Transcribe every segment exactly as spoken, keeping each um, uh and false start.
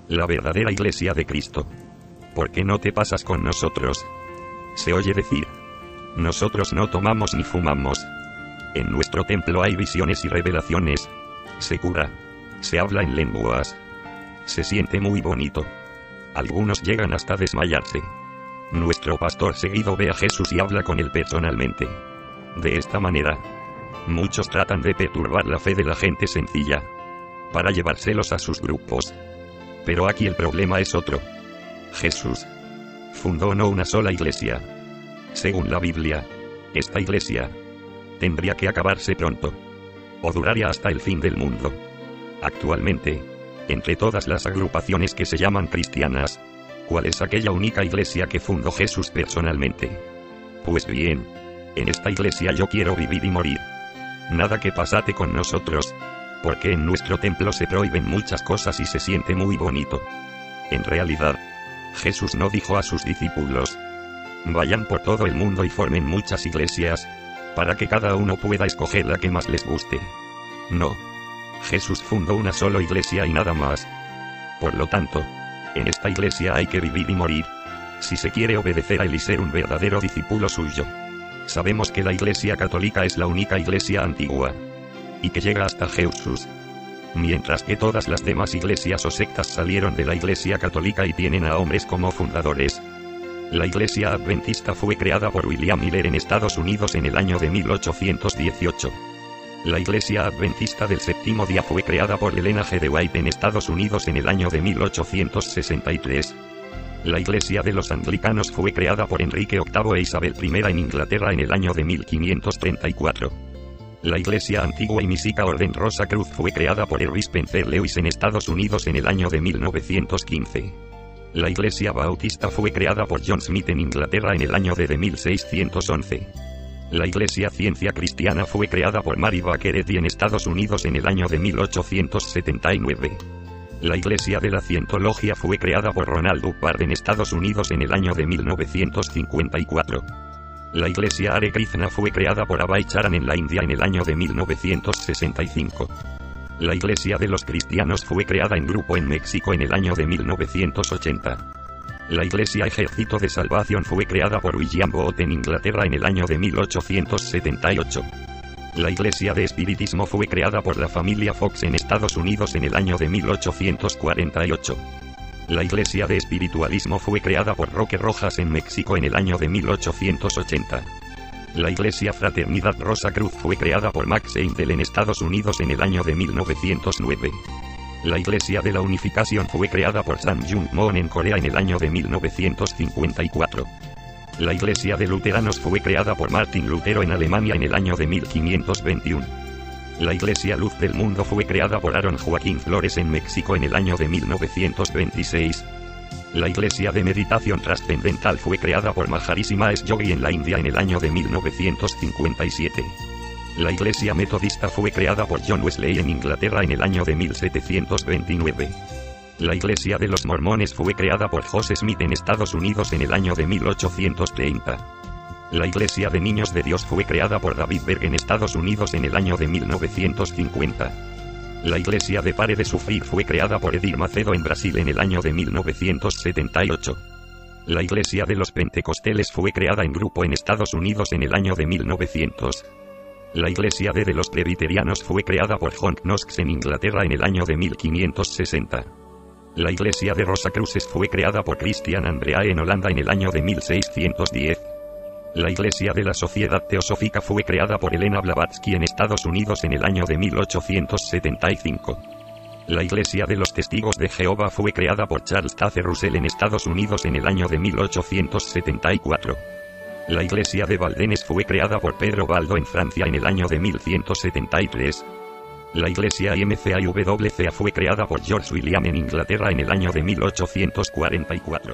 La verdadera Iglesia de Cristo. ¿Por qué no te pasas con nosotros? Se oye decir. Nosotros no tomamos ni fumamos. En nuestro templo hay visiones y revelaciones. Se cura. Se habla en lenguas. Se siente muy bonito. Algunos llegan hasta desmayarse. Nuestro pastor seguido ve a Jesús y habla con él personalmente. De esta manera, muchos tratan de perturbar la fe de la gente sencilla, para llevárselos a sus grupos. Pero aquí el problema es otro. Jesús fundó no una sola iglesia. Según la Biblia, esta iglesia tendría que acabarse pronto, o duraría hasta el fin del mundo. Actualmente, entre todas las agrupaciones que se llaman cristianas, ¿cuál es aquella única iglesia que fundó Jesús personalmente? Pues bien, en esta iglesia yo quiero vivir y morir. Nada que pasate con nosotros, porque en nuestro templo se prohíben muchas cosas y se siente muy bonito. En realidad, Jesús no dijo a sus discípulos: vayan por todo el mundo y formen muchas iglesias, para que cada uno pueda escoger la que más les guste. No. Jesús fundó una sola iglesia y nada más. Por lo tanto, en esta iglesia hay que vivir y morir, si se quiere obedecer a él y ser un verdadero discípulo suyo. Sabemos que la Iglesia Católica es la única iglesia antigua, y que llega hasta Jesús. Mientras que todas las demás iglesias o sectas salieron de la Iglesia Católica y tienen a hombres como fundadores. La Iglesia Adventista fue creada por William Miller en Estados Unidos en el año de mil ochocientos dieciocho. La Iglesia Adventista del Séptimo Día fue creada por Elena G. de White en Estados Unidos en el año de mil ochocientos sesenta y tres. La Iglesia de los Anglicanos fue creada por Enrique octavo e Isabel primera en Inglaterra en el año de mil quinientos treinta y cuatro. La Iglesia Antigua y Mística Orden Rosa Cruz fue creada por Henry Spencer Lewis en Estados Unidos en el año de mil novecientos quince. La Iglesia Bautista fue creada por John Smith en Inglaterra en el año de mil seiscientos once. La Iglesia Ciencia Cristiana fue creada por Mary Baker Eddy en Estados Unidos en el año de mil ochocientos setenta y nueve. La Iglesia de la Cientología fue creada por Ronald Hubbard en Estados Unidos en el año de mil novecientos cincuenta y cuatro. La Iglesia Hare Krishna fue creada por Abhay Charan en la India en el año de mil novecientos sesenta y cinco. La Iglesia de los Cristianos fue creada en grupo en México en el año de mil novecientos ochenta. La Iglesia Ejército de Salvación fue creada por William Booth en Inglaterra en el año de mil ochocientos setenta y ocho. La Iglesia de Espiritismo fue creada por la familia Fox en Estados Unidos en el año de mil ochocientos cuarenta y ocho. La Iglesia de Espiritualismo fue creada por Roque Rojas en México en el año de mil ochocientos ochenta. La Iglesia Fraternidad Rosa Cruz fue creada por Max Heindel en Estados Unidos en el año de mil novecientos nueve. La Iglesia de la Unificación fue creada por Samyung Moon en Corea en el año de mil novecientos cincuenta y cuatro. La Iglesia de Luteranos fue creada por Martín Lutero en Alemania en el año de mil quinientos veintiuno. La Iglesia Luz del Mundo fue creada por Aaron Joaquín Flores en México en el año de mil novecientos veintiséis. La Iglesia de Meditación Trascendental fue creada por Maharishi Mahesh Yogi en la India en el año de mil novecientos cincuenta y siete. La Iglesia Metodista fue creada por John Wesley en Inglaterra en el año de mil setecientos veintinueve. La Iglesia de los Mormones fue creada por Joseph Smith en Estados Unidos en el año de mil ochocientos treinta. La Iglesia de Niños de Dios fue creada por David Berg en Estados Unidos en el año de mil novecientos cincuenta. La Iglesia de Pare de Sufrir fue creada por Edir Macedo en Brasil en el año de mil novecientos setenta y ocho. La Iglesia de los Pentecosteles fue creada en grupo en Estados Unidos en el año de mil novecientos. La Iglesia de, de los Presbiterianos fue creada por John Knox en Inglaterra en el año de mil quinientos sesenta. La Iglesia de Rosacruces fue creada por Christian Andreae en Holanda en el año de mil seiscientos diez. La Iglesia de la Sociedad Teosófica fue creada por Elena Blavatsky en Estados Unidos en el año de mil ochocientos setenta y cinco. La Iglesia de los Testigos de Jehová fue creada por Charles Taze Russell en Estados Unidos en el año de mil ochocientos setenta y cuatro. La Iglesia de Valdenes fue creada por Pedro Baldo en Francia en el año de mil ciento setenta y tres. La Iglesia I M C A y W C A fue creada por George William en Inglaterra en el año de mil ochocientos cuarenta y cuatro.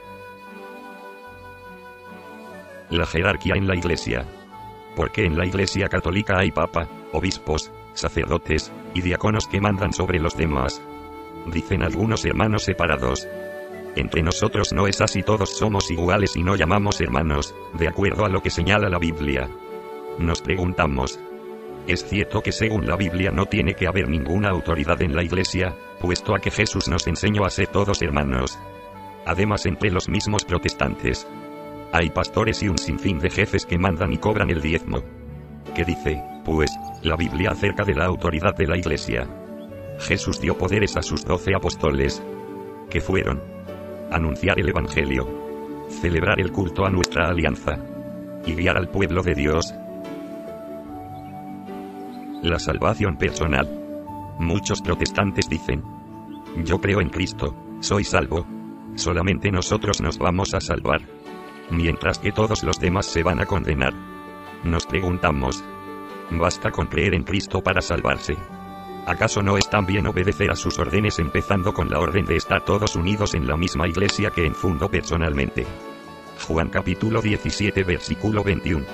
La jerarquía en la Iglesia. ¿Por qué en la Iglesia Católica hay papa, obispos, sacerdotes y diáconos que mandan sobre los demás? Dicen algunos hermanos separados. Entre nosotros no es así, todos somos iguales y no llamamos hermanos, de acuerdo a lo que señala la Biblia. Nos preguntamos, Es cierto que según la Biblia no tiene que haber ninguna autoridad en la Iglesia, puesto a que Jesús nos enseñó a ser todos hermanos. Además, entre los mismos protestantes hay pastores y un sinfín de jefes que mandan y cobran el diezmo. ¿Qué dice, pues, la Biblia acerca de la autoridad de la Iglesia? Jesús dio poderes a sus doce apóstoles, que fueron anunciar el Evangelio, celebrar el culto a nuestra alianza y guiar al pueblo de Dios. La salvación personal. Muchos protestantes dicen: yo creo en Cristo, soy salvo. Solamente nosotros nos vamos a salvar, mientras que todos los demás se van a condenar. Nos preguntamos: ¿basta con creer en Cristo para salvarse? ¿Acaso no es también obedecer a sus órdenes, empezando con la orden de estar todos unidos en la misma iglesia que enfundo personalmente? Juan capítulo diecisiete versículo veintiuno.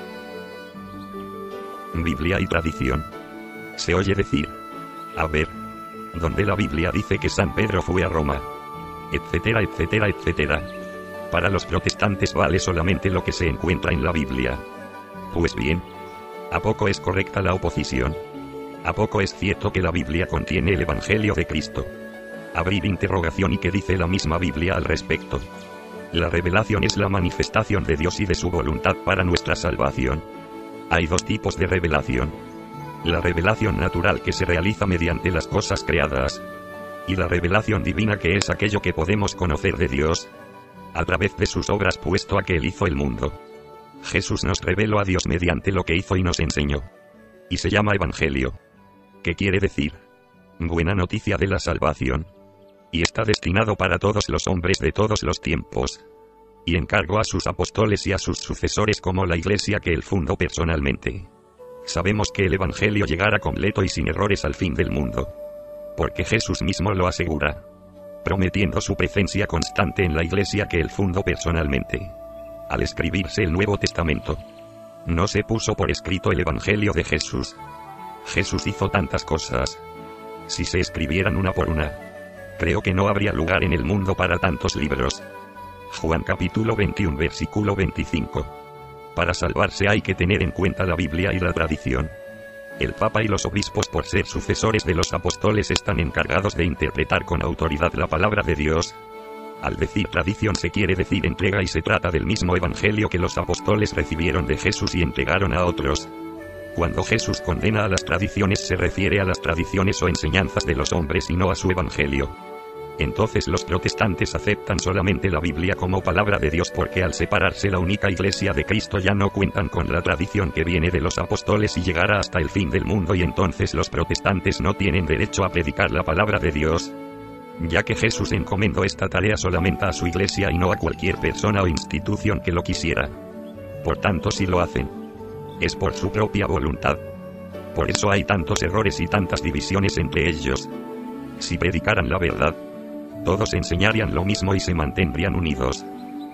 Biblia y tradición. Se oye decir: a ver, ¿dónde la Biblia dice que San Pedro fue a Roma? Etcétera, etcétera, etcétera. Para los protestantes vale solamente lo que se encuentra en la Biblia. Pues bien, ¿a poco es correcta la oposición? ¿A poco es cierto que la Biblia contiene el Evangelio de Cristo? Abrir interrogación. ¿Y qué dice la misma Biblia al respecto? La revelación es la manifestación de Dios y de su voluntad para nuestra salvación. Hay dos tipos de revelación: la revelación natural, que se realiza mediante las cosas creadas, y la revelación divina, que es aquello que podemos conocer de Dios a través de sus obras, puesto a que Él hizo el mundo. Jesús nos reveló a Dios mediante lo que hizo y nos enseñó, y se llama Evangelio, que quiere decir buena noticia de la salvación, y está destinado para todos los hombres de todos los tiempos, y encargó a sus apóstoles y a sus sucesores como la iglesia que Él fundó personalmente. Sabemos que el Evangelio llegará completo y sin errores al fin del mundo, porque Jesús mismo lo asegura, prometiendo su presencia constante en la iglesia que Él fundó personalmente. Al escribirse el Nuevo Testamento, no se puso por escrito el Evangelio de Jesús. Jesús hizo tantas cosas. Si se escribieran una por una, creo que no habría lugar en el mundo para tantos libros. Juan capítulo veintiuno versículo veinticinco. Para salvarse hay que tener en cuenta la Biblia y la tradición. El Papa y los obispos, por ser sucesores de los apóstoles, están encargados de interpretar con autoridad la palabra de Dios. Al decir tradición se quiere decir entrega, y se trata del mismo Evangelio que los apóstoles recibieron de Jesús y entregaron a otros. Cuando Jesús condena a las tradiciones, se refiere a las tradiciones o enseñanzas de los hombres y no a su Evangelio. Entonces los protestantes aceptan solamente la Biblia como palabra de Dios, porque al separarse la única iglesia de Cristo ya no cuentan con la tradición que viene de los apóstoles y llegará hasta el fin del mundo, y entonces los protestantes no tienen derecho a predicar la palabra de Dios, ya que Jesús encomendó esta tarea solamente a su iglesia y no a cualquier persona o institución que lo quisiera. Por tanto, si lo hacen, es por su propia voluntad. Por eso hay tantos errores y tantas divisiones entre ellos. Si predicaran la verdad, todos enseñarían lo mismo y se mantendrían unidos.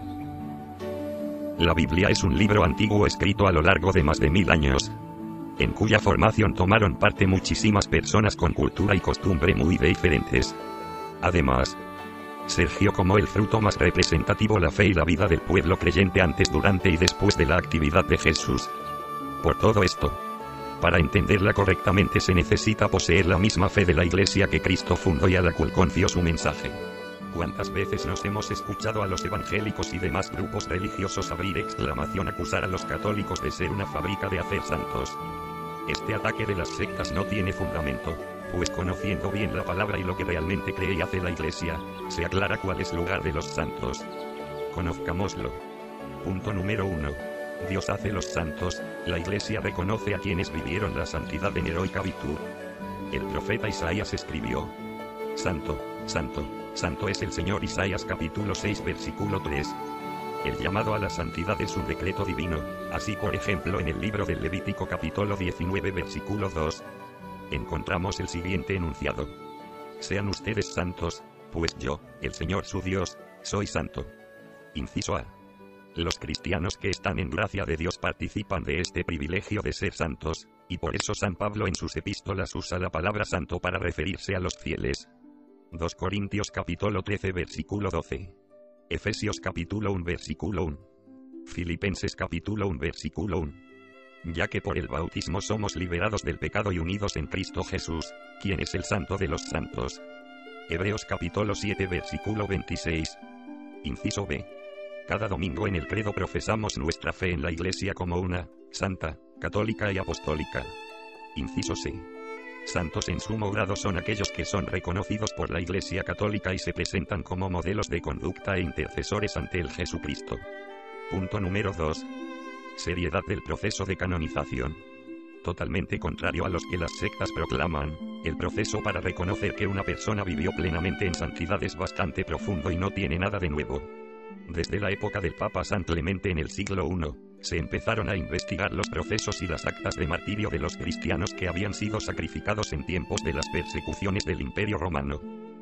La Biblia es un libro antiguo escrito a lo largo de más de mil años, en cuya formación tomaron parte muchísimas personas con cultura y costumbre muy diferentes. Además, surgió como el fruto más representativo la fe y la vida del pueblo creyente antes, durante y después de la actividad de Jesús. Por todo esto, para entenderla correctamente se necesita poseer la misma fe de la iglesia que Cristo fundó y a la cual confió su mensaje. ¿Cuántas veces nos hemos escuchado a los evangélicos y demás grupos religiosos abrir exclamación acusar a los católicos de ser una fábrica de hacer santos? Este ataque de las sectas no tiene fundamento, pues conociendo bien la palabra y lo que realmente cree y hace la iglesia, se aclara cuál es lugar de los santos. Conozcámoslo. Punto número uno. Dios hace los santos, la iglesia reconoce a quienes vivieron la santidad en heroica virtud. El profeta Isaías escribió: Santo, santo, santo es el Señor. Isaías capítulo seis versículo tres. El llamado a la santidad es un decreto divino. Así, por ejemplo, en el libro del Levítico capítulo diecinueve versículo dos, encontramos el siguiente enunciado: Sean ustedes santos, pues yo, el Señor su Dios, soy santo. Inciso A. Los cristianos que están en gracia de Dios participan de este privilegio de ser santos, y por eso San Pablo en sus epístolas usa la palabra santo para referirse a los fieles. dos Corintios capítulo trece versículo doce. Efesios capítulo uno versículo uno. Filipenses capítulo uno versículo uno. ya que por el bautismo somos liberados del pecado y unidos en Cristo Jesús, quien es el Santo de los Santos. Hebreos capítulo siete versículo veintiséis. Inciso B. Cada domingo en el credo profesamos nuestra fe en la Iglesia como una, santa, católica y apostólica. Inciso C. Santos en sumo grado son aquellos que son reconocidos por la Iglesia Católica y se presentan como modelos de conducta e intercesores ante el Jesucristo. Punto número dos. Seriedad del proceso de canonización. Totalmente contrario a los que las sectas proclaman, el proceso para reconocer que una persona vivió plenamente en santidad es bastante profundo y no tiene nada de nuevo. Desde la época del Papa San Clemente en el siglo primero, se empezaron a investigar los procesos y las actas de martirio de los cristianos que habían sido sacrificados en tiempos de las persecuciones del Imperio Romano.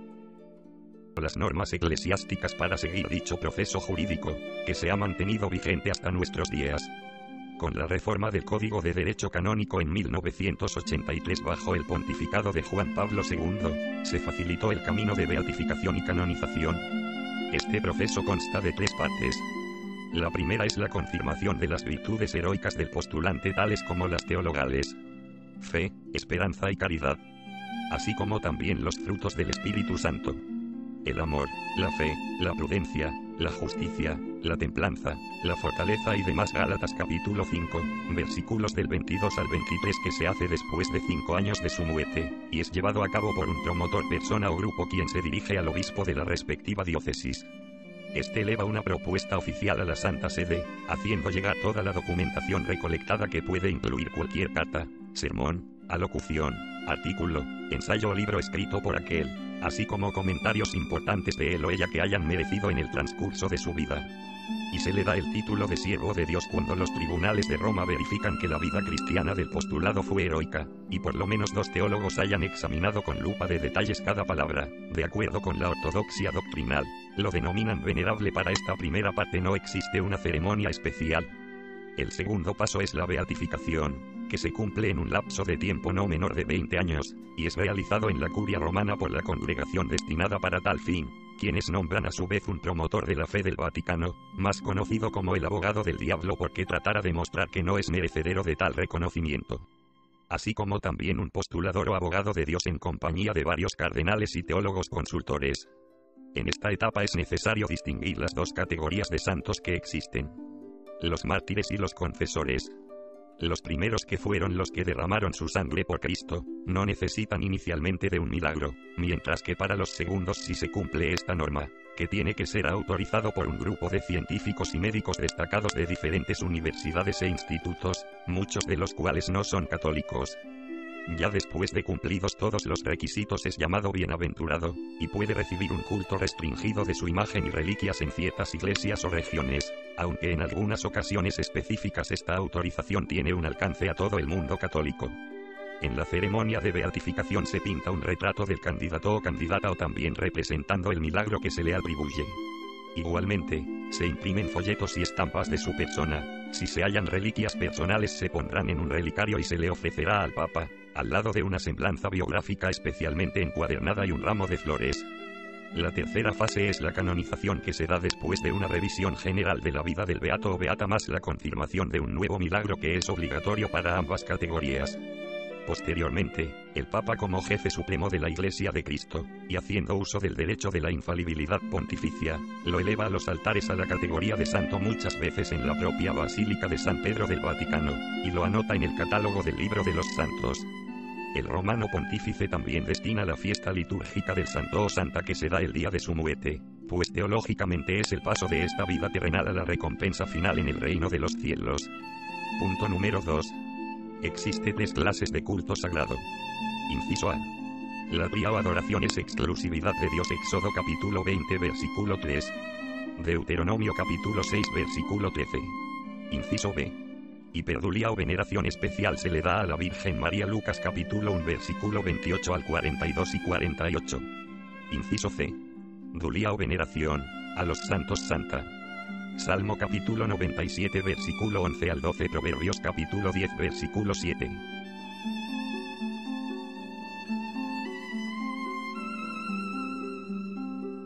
Las normas eclesiásticas para seguir dicho proceso jurídico, que se ha mantenido vigente hasta nuestros días. Con la reforma del Código de Derecho Canónico en mil novecientos ochenta y tres bajo el pontificado de Juan Pablo segundo, se facilitó el camino de beatificación y canonización. Este proceso consta de tres partes. La primera es la confirmación de las virtudes heroicas del postulante tales como las teologales, fe, esperanza y caridad, así como también los frutos del Espíritu Santo: el amor, la fe, la prudencia, la justicia, la templanza, la fortaleza y demás. Gálatas capítulo cinco, versículos del veintidós al veintitrés, que se hace después de cinco años de su muerte, y es llevado a cabo por un promotor, persona o grupo quien se dirige al obispo de la respectiva diócesis. Este eleva una propuesta oficial a la Santa Sede, haciendo llegar toda la documentación recolectada, que puede incluir cualquier carta, sermón, alocución, artículo, ensayo o libro escrito por aquel, así como comentarios importantes de él o ella que hayan merecido en el transcurso de su vida. Y se le da el título de siervo de Dios cuando los tribunales de Roma verifican que la vida cristiana del postulado fue heroica, y por lo menos dos teólogos hayan examinado con lupa de detalles cada palabra, de acuerdo con la ortodoxia doctrinal. Lo denominan venerable. Para esta primera parte no existe una ceremonia especial. El segundo paso es la beatificación, que se cumple en un lapso de tiempo no menor de veinte años, y es realizado en la curia romana por la congregación destinada para tal fin, quienes nombran a su vez un promotor de la fe del Vaticano, más conocido como el abogado del diablo, porque tratará de mostrar que no es merecedero de tal reconocimiento. Así como también un postulador o abogado de Dios en compañía de varios cardenales y teólogos consultores. En esta etapa es necesario distinguir las dos categorías de santos que existen: los mártires y los confesores. Los primeros, que fueron los que derramaron su sangre por Cristo, no necesitan inicialmente de un milagro, mientras que para los segundos sí se cumple esta norma, que tiene que ser autorizado por un grupo de científicos y médicos destacados de diferentes universidades e institutos, muchos de los cuales no son católicos. Ya después de cumplidos todos los requisitos es llamado bienaventurado, y puede recibir un culto restringido de su imagen y reliquias en ciertas iglesias o regiones, aunque en algunas ocasiones específicas esta autorización tiene un alcance a todo el mundo católico. En la ceremonia de beatificación se pinta un retrato del candidato o candidata, o también representando el milagro que se le atribuye. Igualmente, se imprimen folletos y estampas de su persona. Si se hallan reliquias personales, se pondrán en un relicario y se le ofrecerá al Papa, al lado de una semblanza biográfica especialmente encuadernada y un ramo de flores. La tercera fase es la canonización, que se da después de una revisión general de la vida del beato o beata más la confirmación de un nuevo milagro, que es obligatorio para ambas categorías. Posteriormente, el Papa, como jefe supremo de la Iglesia de Cristo, y haciendo uso del derecho de la infalibilidad pontificia, lo eleva a los altares a la categoría de santo, muchas veces en la propia Basílica de San Pedro del Vaticano, y lo anota en el catálogo del Libro de los Santos. El romano pontífice también destina la fiesta litúrgica del santo o santa, que se da el día de su muerte, pues teológicamente es el paso de esta vida terrenal a la recompensa final en el reino de los cielos. Punto número dos. Existe tres clases de culto sagrado. Inciso A. Latría o adoración es exclusividad de Dios. Éxodo capítulo veinte versículo tres. Deuteronomio capítulo seis versículo trece. Inciso B. Hiperdulia o veneración especial se le da a la Virgen María. Lucas capítulo uno versículo veintiocho al cuarenta y dos y cuarenta y ocho. Inciso C. Dulia o veneración a los santos santa. Salmo capítulo noventa y siete versículo once al doce. Proverbios capítulo diez versículo siete.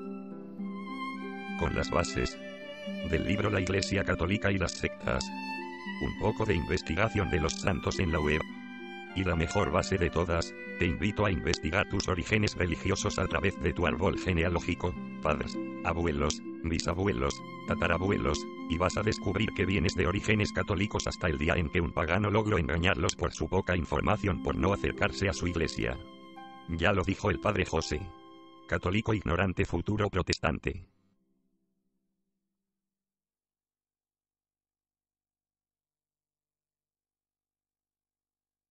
Con las bases del libro La Iglesia Católica y las sectas. Un poco de investigación de los santos en la web. Y la mejor base de todas, te invito a investigar tus orígenes religiosos a través de tu árbol genealógico, padres, abuelos, bisabuelos, tatarabuelos, y vas a descubrir que vienes de orígenes católicos hasta el día en que un pagano logró engañarlos por su poca información por no acercarse a su iglesia. Ya lo dijo el padre José. Católico ignorante futuro protestante.